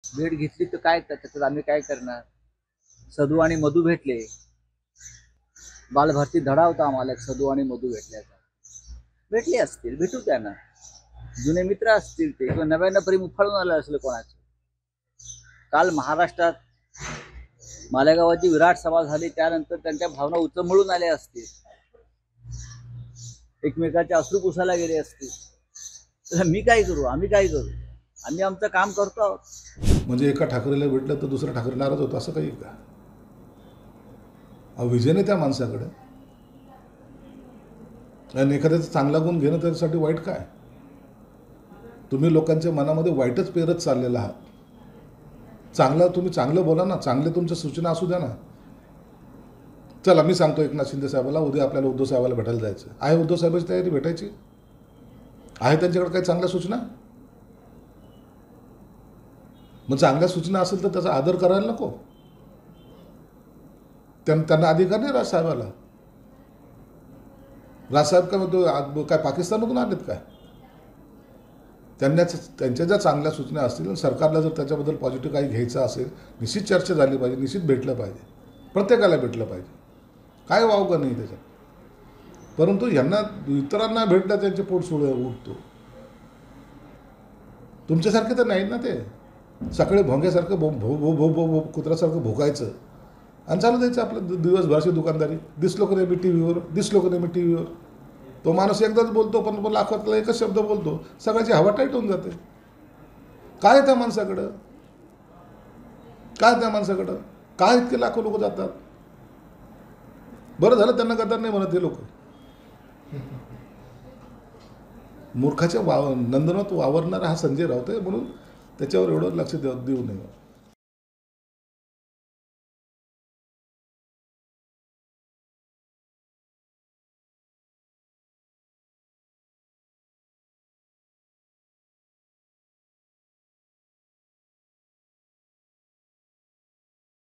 भेट घेतली तर काय त्याच्यात आम्ही काय करणार. सदू आणि मधू भेटले. बालभारती धडा होता आम्हाला सदू आणि मधू भेटल्याचा. भेटले असतील, भेटू द्या ना. जुने मित्र असतील ते, किंवा नव्यानं प्रेम उफाळून आलं असेल कोणाचं. काल महाराष्ट्रात मालेगावाची विराट सभा झाली, त्यानंतर त्यांच्या भावना उचंबळून आल्या असतील, एकमेकाचे अश्रू पुसायला गेले असतील. तर मी काय करू, आम्ही काय करू, आम्ही आमचं काम करतो आहोत. म्हणजे एका ठाकरेला भेटलं तर दुसरा ठाकरे नाराज होतो असं काही का? विजय नाही त्या माणसाकडे. आणि एखाद्याचा चांगला गुण घेणं त्याच्यासाठी वाईट काय? तुम्ही लोकांच्या मनामध्ये वाईटच पेरत चाललेला आहात. तुम्ही चांगलं बोला ना, चांगले तुमच्या सूचना असू द्या ना. चला मी सांगतो एकनाथ शिंदे साहेबाला, उद्या आपल्याला उद्धव साहेबाला भेटायला जायचं आहे. उद्धव साहेबांची तयारी भेटायची आहे? त्यांच्याकडे काही चांगल्या सूचना? मग चांगल्या सूचना असेल तर त्याचा आदर करायला नको? त्यांना अधिकार नाही राजसाहेबाला? राजसाहेब काय पाकिस्तानमधून आलेत काय? त्यांच्या ज्या चांगल्या सूचना असतील, सरकारला जर त्याच्याबद्दल पॉझिटिव्ह काही घ्यायचं असेल, निश्चित चर्चा झाली पाहिजे, निश्चित भेटलं पाहिजे, प्रत्येकाला भेटलं पाहिजे. काय वावगं नाही त्याच्यात. परंतु यांना इतरांना भेटलं त्यांचे पोट उठतो. तुमच्यासारखे तर नाहीत ना ते. सकाळी भोंग्यासारखं भो भो भो भो भो कुत्र्यासारखं भोकायचं आणि चालू द्यायचं आपलं दिवसभरची दुकानदारी. दिसलो का नाही मी टी व्हीवर, दिसलो का नाही मी टी व्हीवर. तो माणूस एकदाच बोलतो, पण लाखातला एकच शब्द बोलतो, सगळ्याची हवा टाईट होऊन जाते. काय त्या माणसाकडं, काय त्या माणसाकडं, काय इतके लाखो लोक जातात. बरं झालं त्यांना गद्दार नाही म्हणत हे लोक. मूर्खाच्या नंदनात वावरणारा हा संजय राऊत आहे, म्हणून त्याच्यावर एवढं लक्ष देऊ नये.